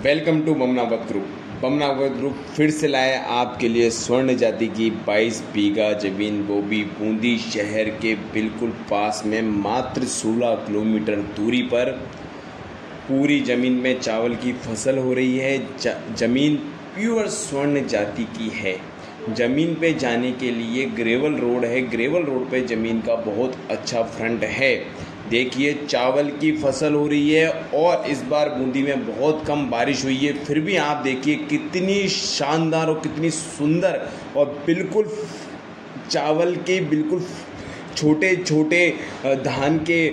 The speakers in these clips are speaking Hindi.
Welcome to Bamnawat group. Bamnawat group फिर से लाए आपके लिए स्वर्ण जाति की 22 बीघा जमीन, वो भी बूंदी शहर के बिल्कुल पास में, मात्र 16 किलोमीटर दूरी पर। पूरी ज़मीन में चावल की फसल हो रही है। ज़मीन प्योर स्वर्ण जाति की है। ज़मीन पे जाने के लिए ग्रेवल रोड है। ग्रेवल रोड पे ज़मीन का बहुत अच्छा फ्रंट है। देखिए, चावल की फसल हो रही है और इस बार बूंदी में बहुत कम बारिश हुई है, फिर भी आप देखिए कितनी शानदार और कितनी सुंदर, और बिल्कुल चावल के बिल्कुल छोटे छोटे धान के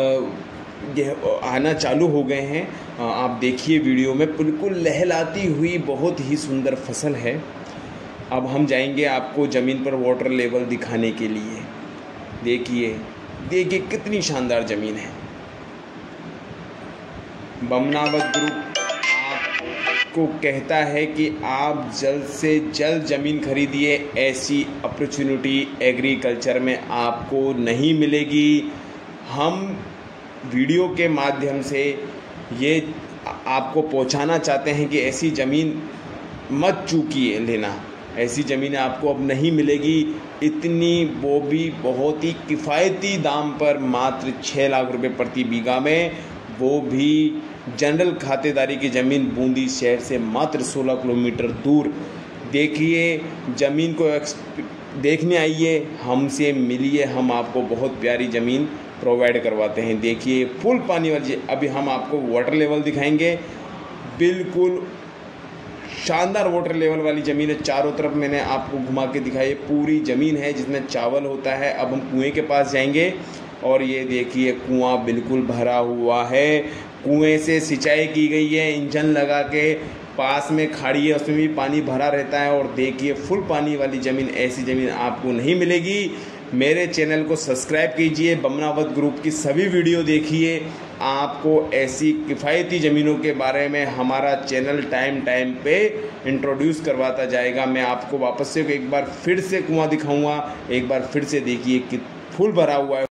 आना चालू हो गए हैं। आप देखिए वीडियो में, बिल्कुल लहलाती हुई बहुत ही सुंदर फसल है। अब हम जाएंगे आपको ज़मीन पर वाटर लेवल दिखाने के लिए। देखिए कितनी शानदार ज़मीन है। बमनावत ग्रुप आपको कहता है कि आप जल्द से जल्द ज़मीन खरीदिए। ऐसी अपॉर्चुनिटी एग्रीकल्चर में आपको नहीं मिलेगी। हम वीडियो के माध्यम से ये आपको पहुंचाना चाहते हैं कि ऐसी ज़मीन मत चूकिए लेना। ऐसी ज़मीन आपको अब नहीं मिलेगी इतनी, वो भी बहुत ही किफ़ायती दाम पर, मात्र 6 लाख रुपए प्रति बीघा में, वो भी जनरल खातेदारी की ज़मीन बूंदी शहर से मात्र 16 किलोमीटर दूर। देखिए, ज़मीन को देखने आइए, हमसे मिलिए, हम आपको बहुत प्यारी ज़मीन प्रोवाइड करवाते हैं। देखिए फुल पानी वाली, अभी हम आपको वाटर लेवल दिखाएंगे। बिल्कुल शानदार वाटर लेवल वाली ज़मीन है। चारों तरफ मैंने आपको घुमा के दिखाई, पूरी ज़मीन है जिसमें चावल होता है। अब हम कुएं के पास जाएंगे और ये देखिए कुआं बिल्कुल भरा हुआ है। कुएं से सिंचाई की गई है, इंजन लगा के। पास में खाड़ी है, उसमें भी पानी भरा रहता है। और देखिए फुल पानी वाली ज़मीन, ऐसी ज़मीन आपको नहीं मिलेगी। मेरे चैनल को सब्सक्राइब कीजिए, बमनावत ग्रुप की सभी वीडियो देखिए। आपको ऐसी किफ़ायती ज़मीनों के बारे में हमारा चैनल टाइम पे इंट्रोड्यूस करवाता जाएगा। मैं आपको वापस से एक बार फिर से कुआं दिखाऊंगा। एक बार फिर से देखिए कि फुल भरा हुआ है।